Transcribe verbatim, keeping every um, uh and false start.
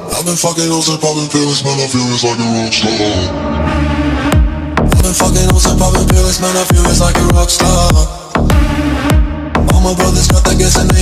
I've been fucking hoes and popping pills, man, I feel it's like a rock star. I've been fucking hoes and popping pills, man, I feel it's like a rock star. All my brothers got that gas and they